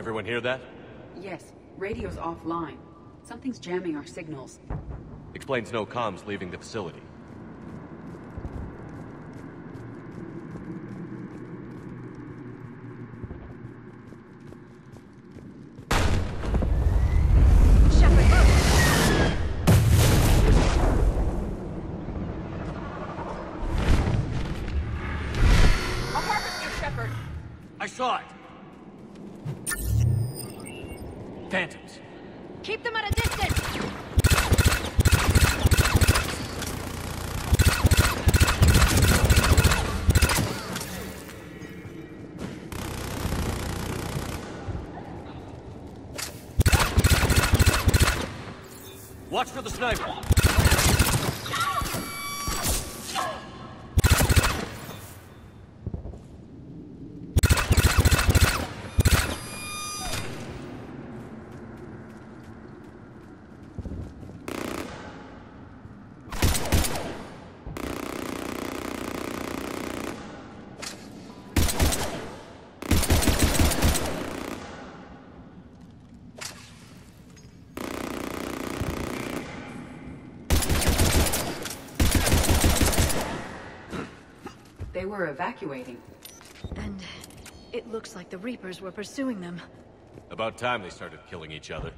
Everyone hear that? Yes, radio's offline. Something's jamming our signals. Explains no comms leaving the facility. Shepard, move! Apartment, Shepard! I saw it! Phantoms. Keep them at a distance! Watch for the sniper! They were evacuating. And it looks like the Reapers were pursuing them. About time they started killing each other.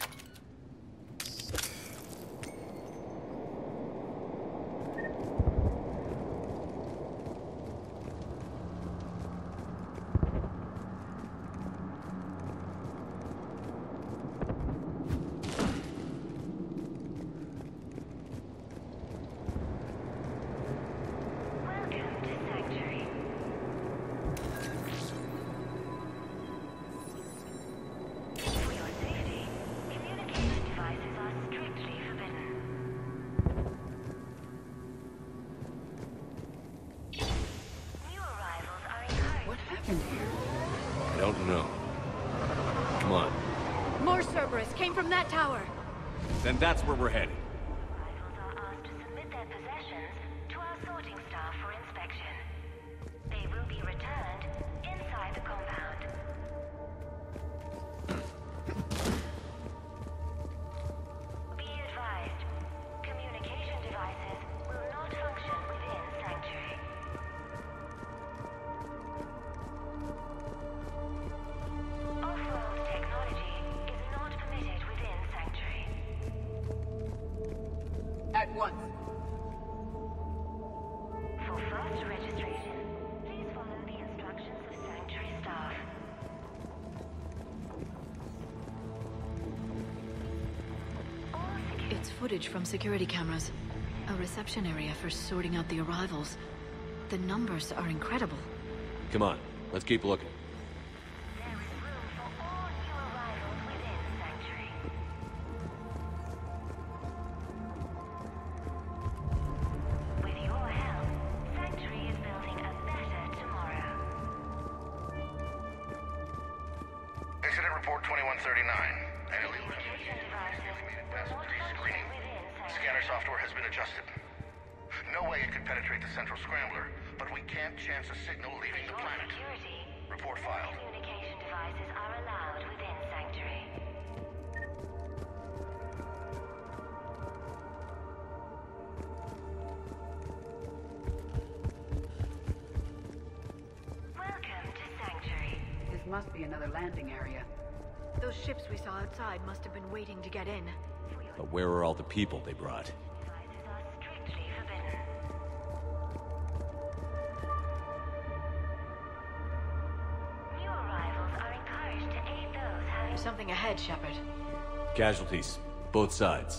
I don't know. Come on. More Cerberus came from that tower! Then that's where we're headed. Arrivals are asked to submit their possessions to our sorting staff for inspection. They will be returned inside the compound. Be advised, communication devices will not function within Sanctuary. Off-world technology is not permitted within Sanctuary. At once. For fast registration, please follow the instructions of Sanctuary staff. It's footage from security cameras. A reception area for sorting out the arrivals. The numbers are incredible. Come on, let's keep looking. There is room for all new arrivals within Sanctuary. With your help, Sanctuary is building a better tomorrow. Incident report 2139. Communication devices will not function within Sanctuary. Scanner software has been adjusted. No way it could penetrate the central scrambler, but we can't chance a signal leaving the For planet. security, Report no filed. communication devices are allowed within Sanctuary. Welcome to Sanctuary. This must be another landing area. Those ships we saw outside must have been waiting to get in. But where are all the people they brought? Devices are strictly forbidden. New arrivals are encouraged to aid those having There's something ahead, Shepard. Casualties, both sides.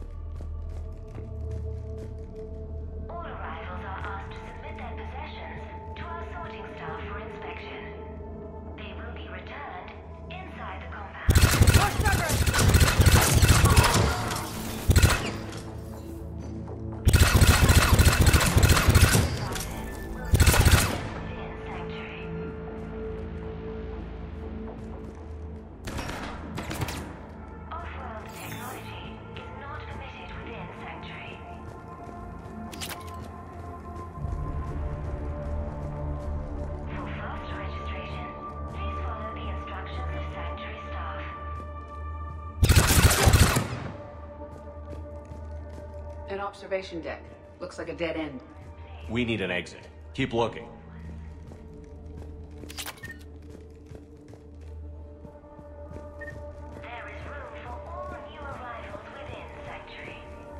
All arrivals are asked to submit their possessions to our sorting staff for inspection. They will be returned inside the compound. More Cerberus! Within Sanctuary. Off-world technology is not An observation deck. Looks like a dead end. We need an exit. Keep looking. There is room for all new arrivals within Sanctuary.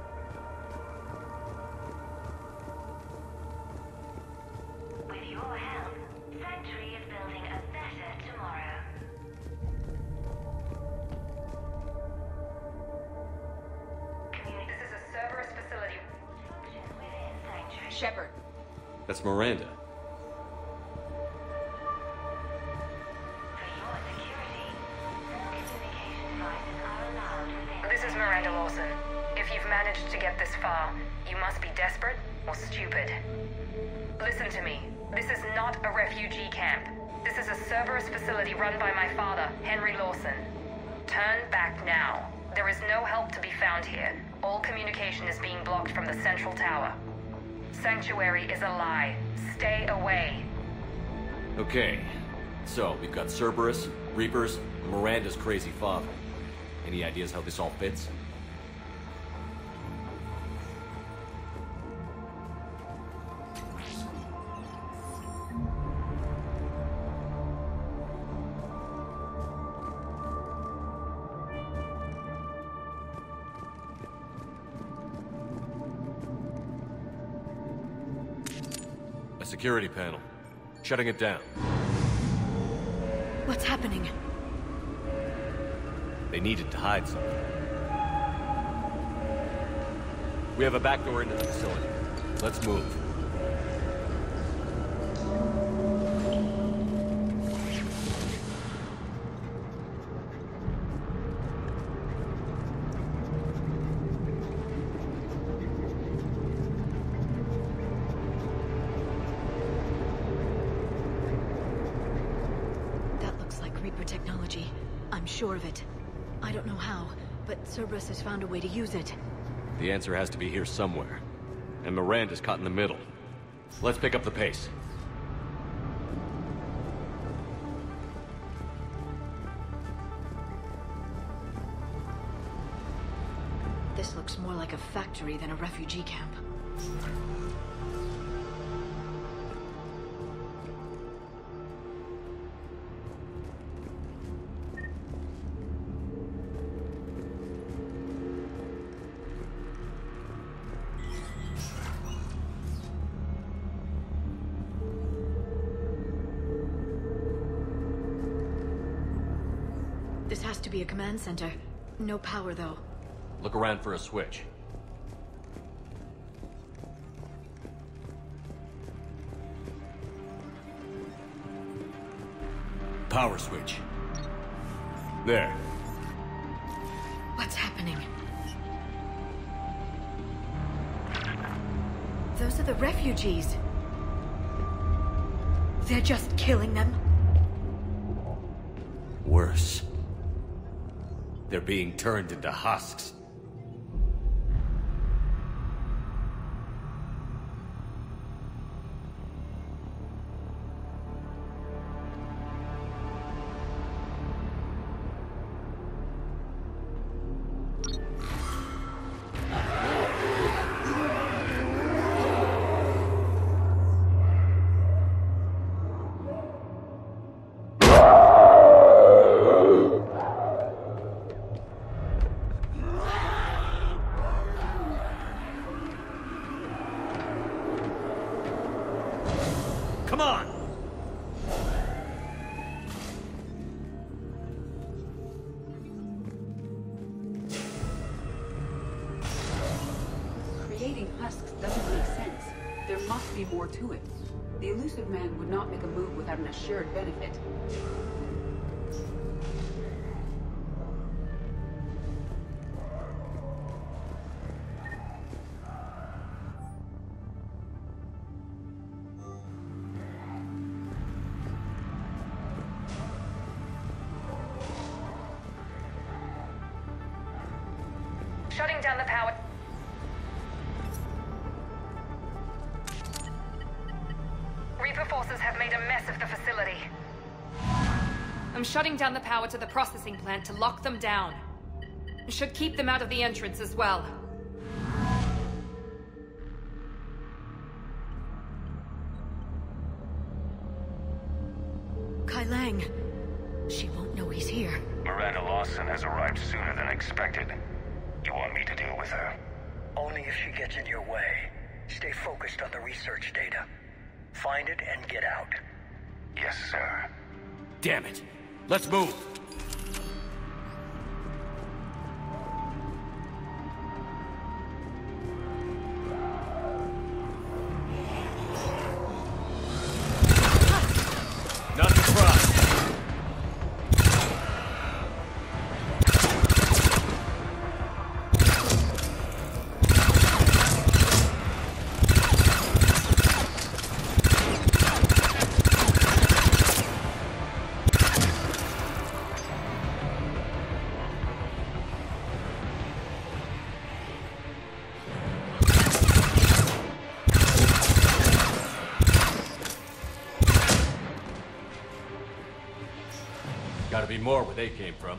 With your help, Sanctuary is building a better tomorrow. This is a Cerberus facility. Function within Sanctuary. Shepard. That's Miranda. For your security, no communication devices are allowed within. This is Miranda Lawson. If you've managed to get this far, you must be desperate or stupid. Listen to me. This is not a refugee camp. This is a Cerberus facility run by my father, Henry Lawson. Turn back now. There is no help to be found here. All communication is being blocked from the central tower. Sanctuary is a lie. Stay away. Okay. So, we've got Cerberus, Reapers, and Miranda's crazy father. Any ideas how this all fits? A security panel. Shutting it down. What's happening? They needed to hide something. We have a back door into the facility. Let's move. That looks like Reaper technology. I'm sure of it. I don't know how, but Cerberus has found a way to use it. The answer has to be here somewhere. And Miranda's caught in the middle. Let's pick up the pace. This looks more like a factory than a refugee camp. This has to be a command center. No power, though. Look around for a switch. Power switch. There. What's happening? Those are the refugees. They're just killing them. Worse. They're being turned into husks. Come on! Creating husks doesn't make sense. There must be more to it. The elusive man would not make a move without an assured benefit. Shutting down the power. Reaper forces have made a mess of the facility. I'm shutting down the power to the processing plant to lock them down. Should keep them out of the entrance as well. Kai Lang. She won't know he's here. Miranda Lawson has arrived sooner than expected. You want me to deal with her? Only if she gets in your way. Stay focused on the research data. Find it and get out. Yes, sir. Damn it! Let's move! Not surprised. Gotta be more where they came from.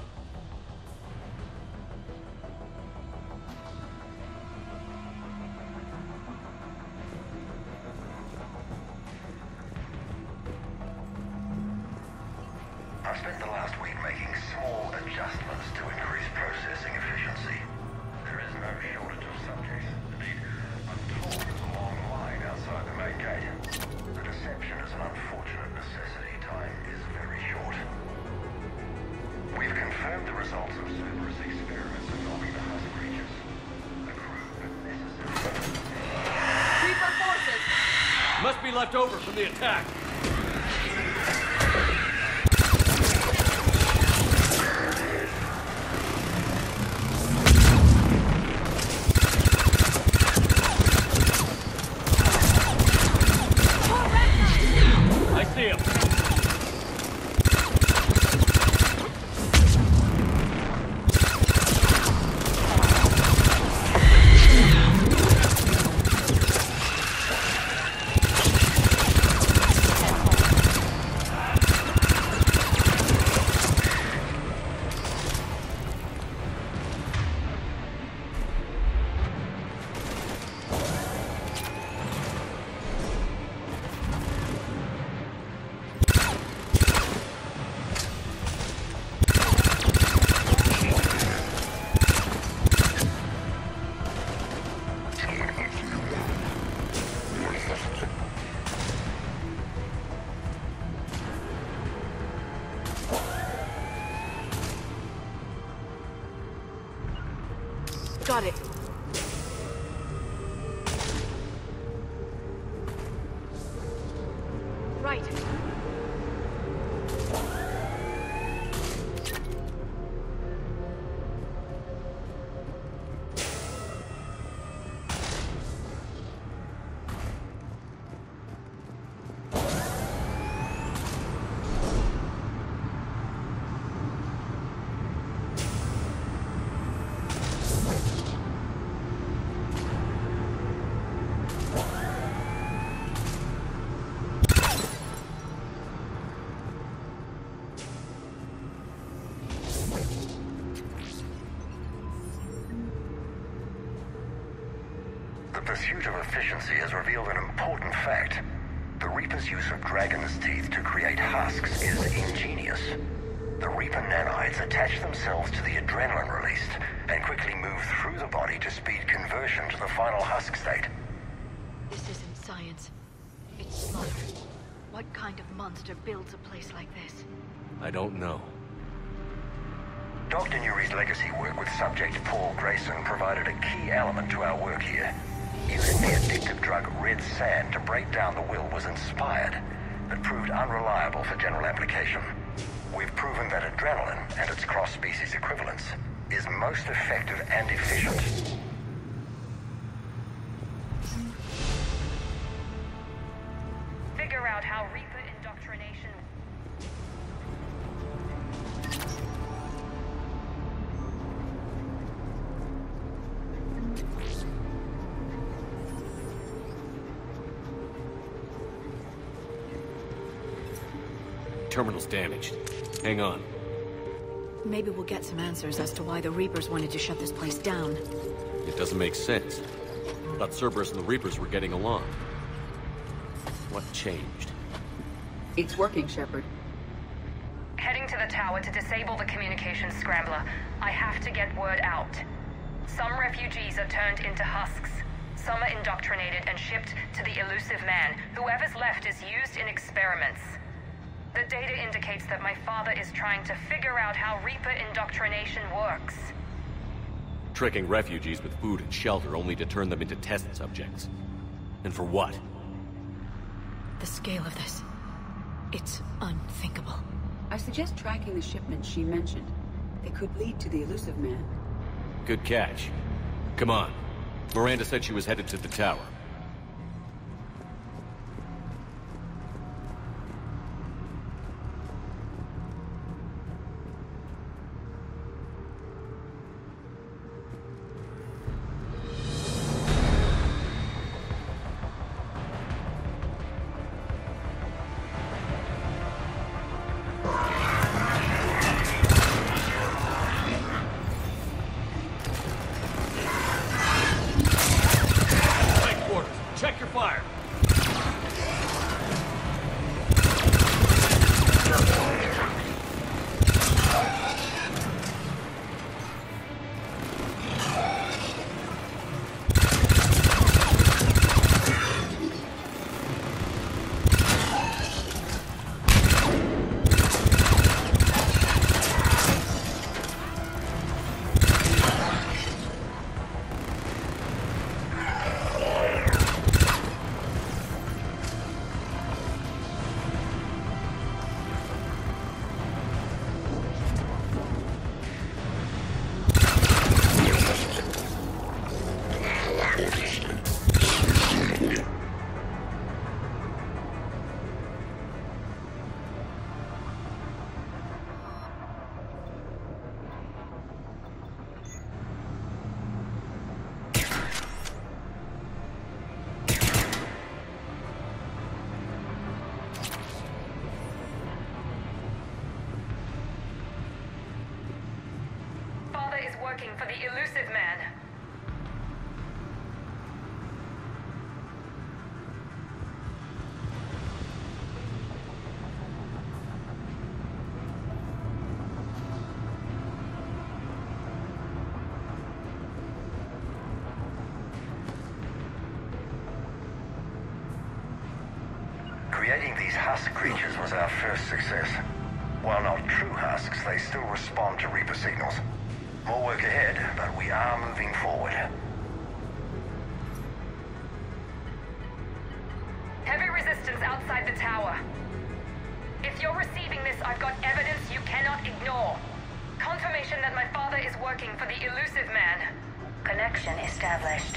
I've spent the last week making small adjustments to increase processing efficiency. There is no shortage of subjects. Indeed, I'm told there's a long line outside the main gate. The deception is an unfortunate necessity. Time is very short. We've confirmed the results of Cerberus experiments involving the husk creatures. The crew necessary. Reaper forces! Must be left over from the attack. I see him. Got it. Right. The pursuit of efficiency has revealed an important fact. The Reaper's use of dragon's teeth to create husks is ingenious. The Reaper nanites attach themselves to the adrenaline released and quickly move through the body to speed conversion to the final husk state. This isn't science. It's slaughter. What kind of monster builds a place like this? I don't know. Dr. Nuri's legacy work with subject Paul Grayson provided a key element to our work here. Using the addictive drug red sand to break down the will was inspired, but proved unreliable for general application. We've proven that adrenaline and its cross-species equivalents is most effective and efficient. Figure out how Reaper indoctrination... Terminal's damaged. Hang on. Maybe we'll get some answers as to why the Reapers wanted to shut this place down. It doesn't make sense. I thought Cerberus and the Reapers were getting along. What changed? It's working, Shepard. to the tower to disable the communications scrambler. I have to get word out. Some refugees are turned into husks. Some are indoctrinated and shipped to the elusive man. Whoever's left is used in experiments. The data indicates that my father is trying to figure out how Reaper indoctrination works. Tricking refugees with food and shelter only to turn them into test subjects. And for what? The scale of this, it's unthinkable. I suggest tracking the shipments she mentioned. They could lead to the elusive man. Good catch. Come on. Miranda said she was headed to the tower. Check your fire. Working for the elusive man. Creating these husk creatures was our first success. While not true husks, they still respond to Reaper signals. More work ahead, but we are moving forward. Heavy resistance outside the tower. If you're receiving this, I've got evidence you cannot ignore. Confirmation that my father is working for the elusive man. Connection established.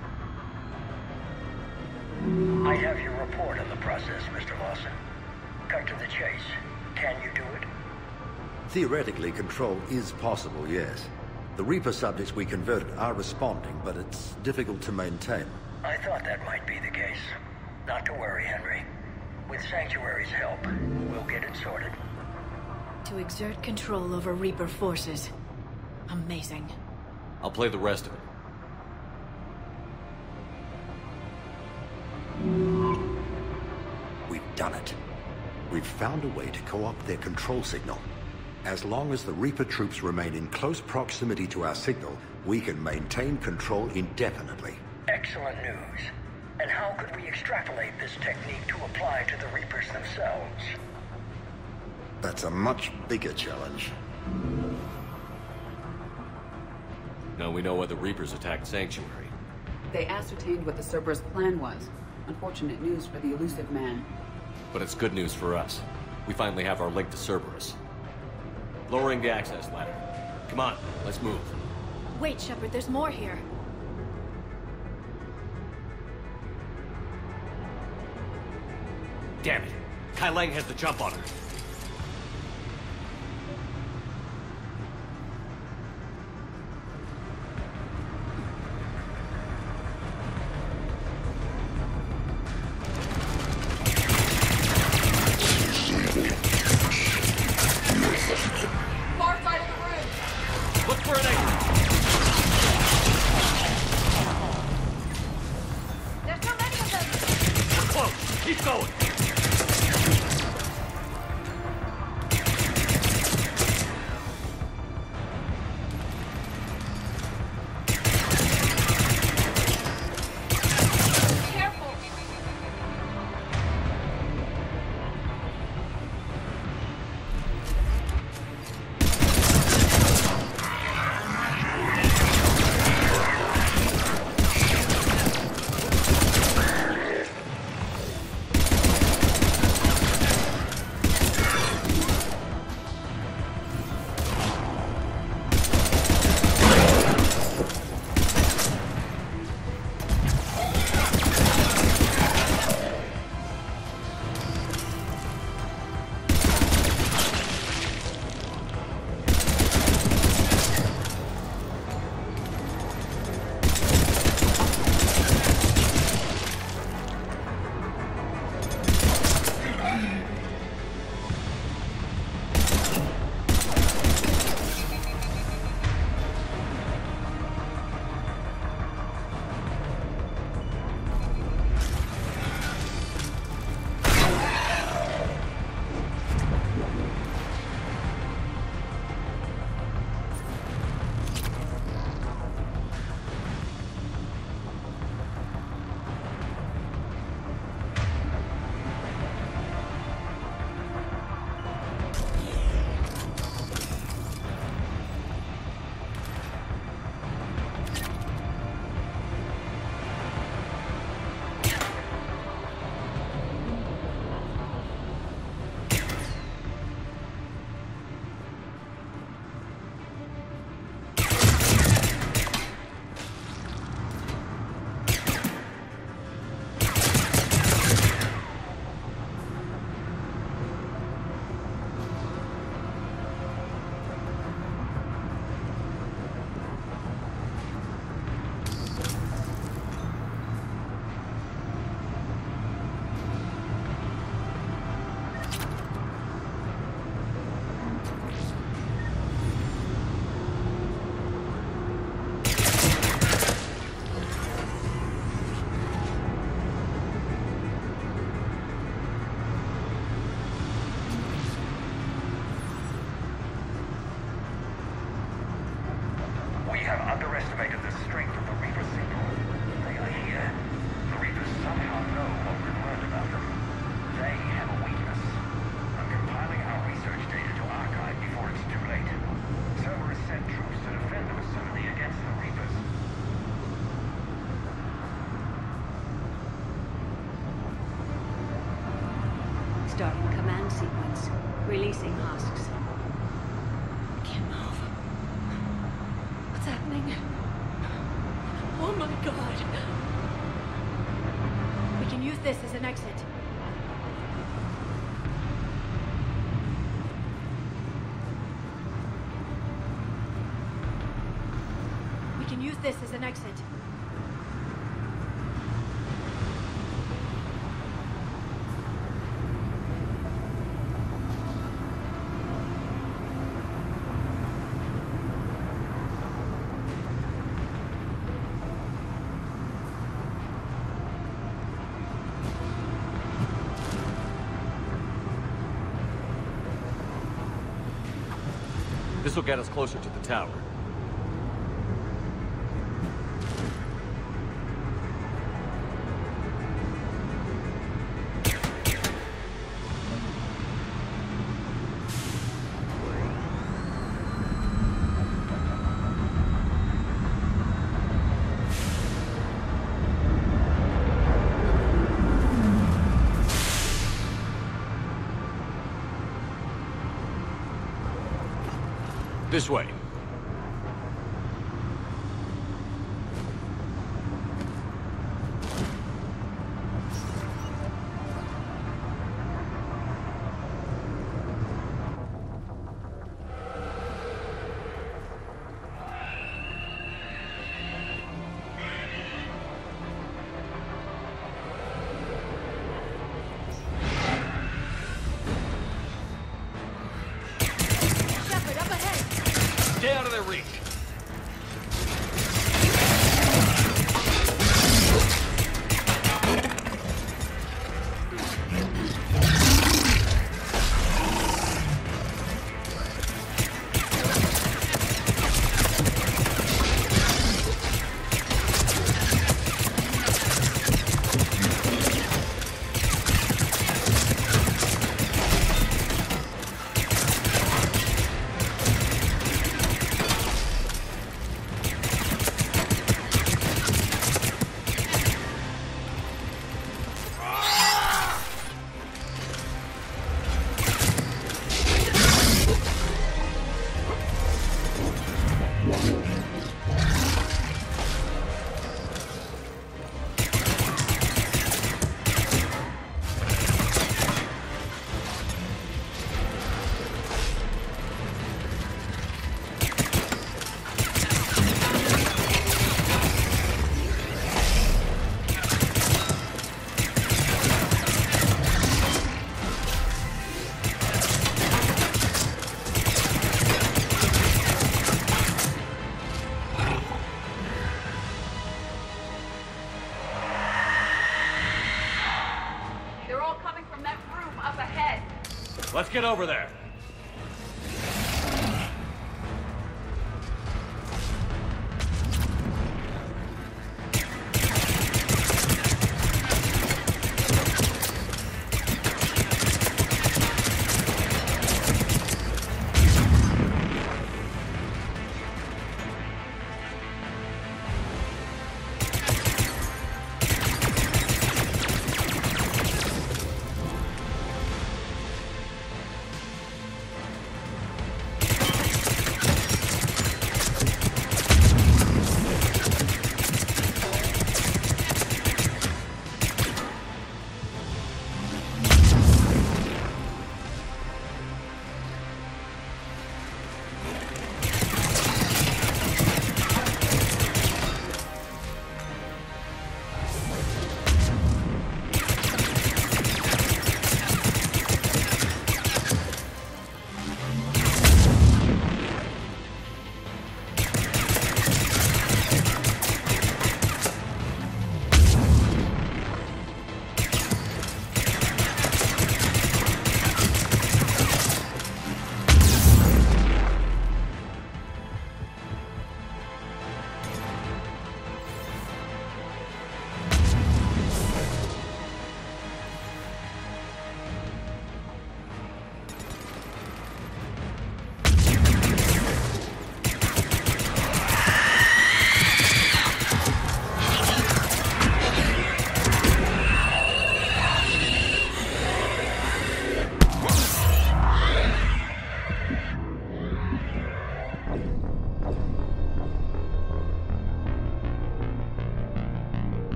I have your report on the process, Mr. Lawson. Cut to the chase. Can you do it? Theoretically, control is possible, yes. The Reaper subjects we converted are responding, but it's difficult to maintain. I thought that might be the case. Not to worry, Henry. With Sanctuary's help, we'll get it sorted. To exert control over Reaper forces. Amazing. I'll play the rest of it. We've done it. We've found a way to co-opt their control signal. As long as the Reaper troops remain in close proximity to our signal, we can maintain control indefinitely. Excellent news. And how could we extrapolate this technique to apply to the Reapers themselves? That's a much bigger challenge. Now we know why the Reapers attacked Sanctuary. They ascertained what the Cerberus plan was. Unfortunate news for the elusive man. But it's good news for us. We finally have our link to Cerberus. Lowering the access ladder. Come on, let's move. Wait, Shepard, there's more here. Damn it! Kai Lang has the jump on her. Far side of the room. Look for an exit! There's so many of them. We're close! Keep going! exits, releasing husks. I can't move. What's happening? Oh my god! We can use this as an exit. We can use this as an exit. This will get us closer to the tower. This way. Shepard, up ahead! Stay out of their reach. Let's get over there.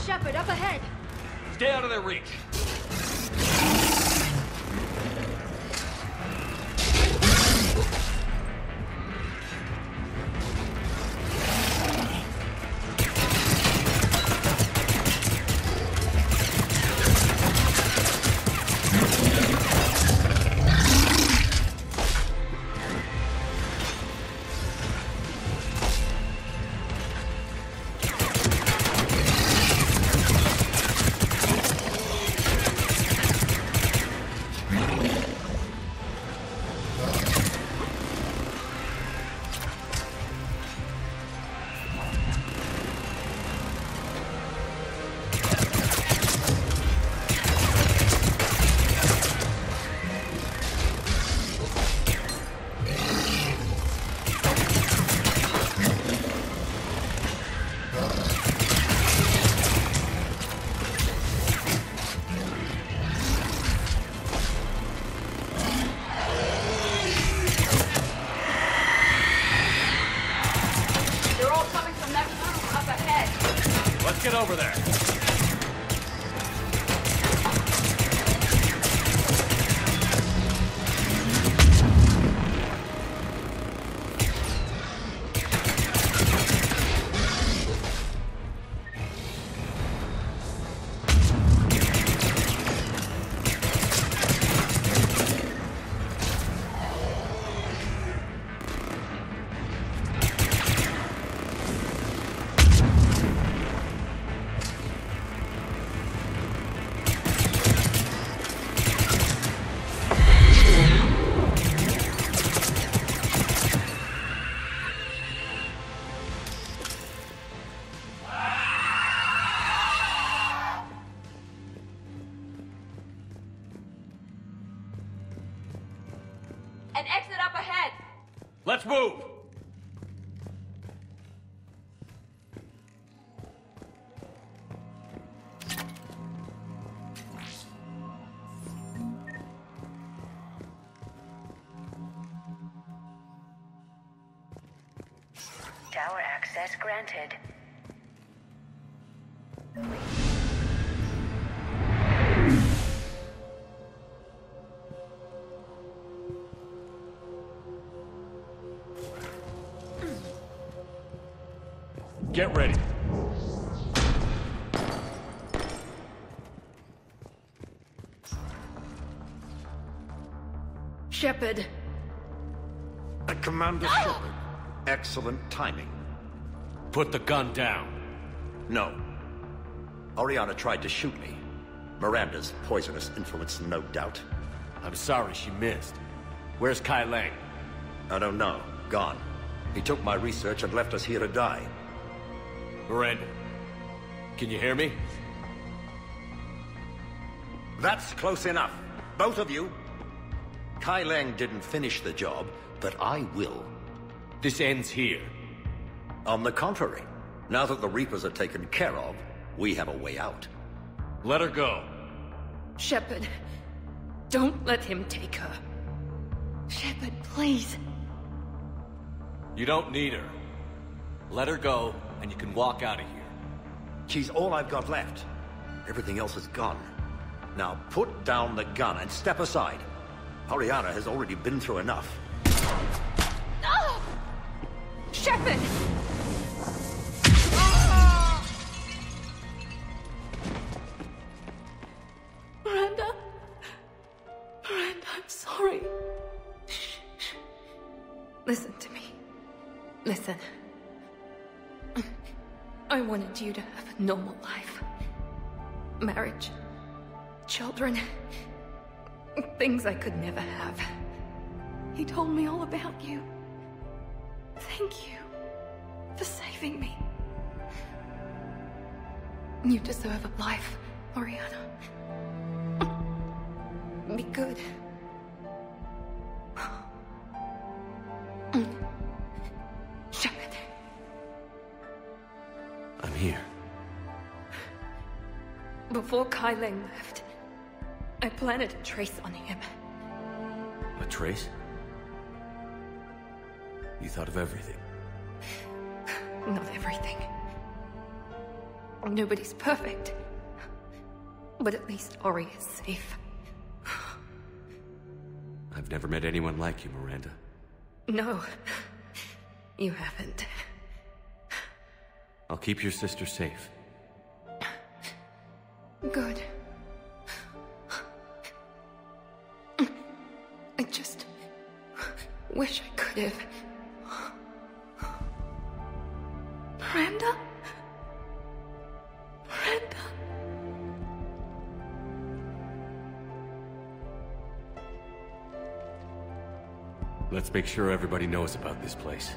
Shepard, up ahead! Stay out of their reach. Get over there. An exit up ahead! Let's move! Tower access granted. Get ready. Shepard. Commander Shepard. Excellent timing. Put the gun down. No. Oriana tried to shoot me. Miranda's poisonous influence, no doubt. I'm sorry she missed. Where's Kai Lang? I don't know. Gone. He took my research and left us here to die. Miranda, can you hear me? That's close enough. Both of you. Kai Lang didn't finish the job, but I will. This ends here. On the contrary, now that the Reapers are taken care of, we have a way out. Let her go. Shepard, don't let him take her. Shepard, please. You don't need her. Let her go, and you can walk out of here. She's all I've got left. Everything else is gone. Now put down the gun and step aside. Oriana has already been through enough. No! Shepard! Miranda? Miranda, I'm sorry. Shh. Listen to me. Listen. I wanted you to have a normal life. Marriage. Children. Things I could never have. He told me all about you. Thank you for saving me. You deserve a life, Oriana. Be good. Shepard. I'm here. Before Kai Lang left, I planted a trace on him. A trace? You thought of everything. Not everything. Nobody's perfect. But at least Ori is safe. I've never met anyone like you, Miranda. No, you haven't. I'll keep your sister safe. Good. I just wish I could have. Miranda? Miranda? Let's make sure everybody knows about this place.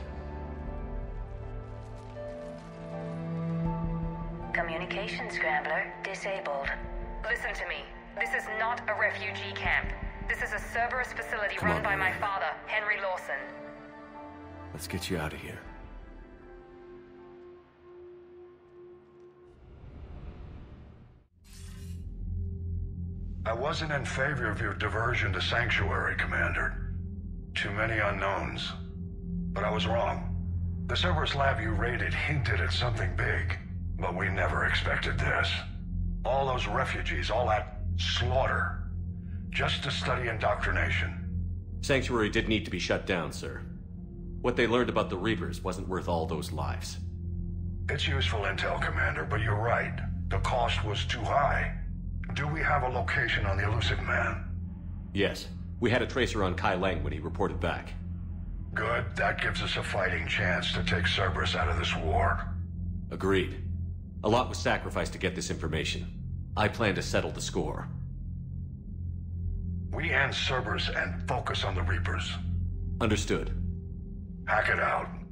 Communication scrambler disabled. Listen to me. This is not a refugee camp. This is a Cerberus facility run by my father, Henry Lawson. Let's get you out of here. I wasn't in favor of your diversion to Sanctuary, Commander. Too many unknowns. But I was wrong. The Cerberus lab you raided hinted at something big, but we never expected this. All those refugees, all that slaughter, just to study indoctrination. Sanctuary did need to be shut down, sir. What they learned about the Reapers wasn't worth all those lives. It's useful intel, Commander, but you're right. The cost was too high. Do we have a location on the elusive man? Yes. We had a tracer on Kai Lang when he reported back. Good. That gives us a fighting chance to take Cerberus out of this war. Agreed. A lot was sacrificed to get this information. I plan to settle the score. We end Cerberus and focus on the Reapers. Understood. Hack it out.